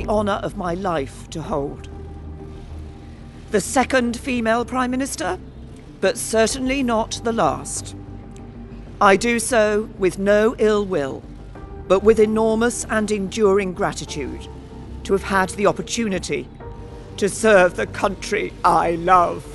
the honour of my life to hold. The second female Prime Minister, but certainly not the last. I do so with no ill will, but with enormous and enduring gratitude to have had the opportunity to serve the country I love.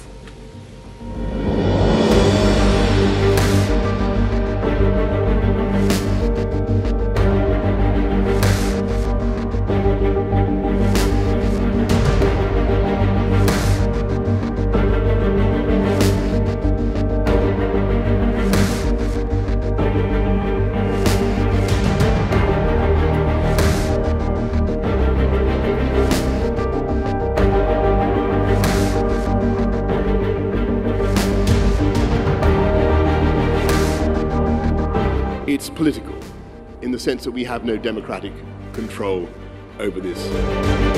It's political, in the sense that we have no democratic control over this.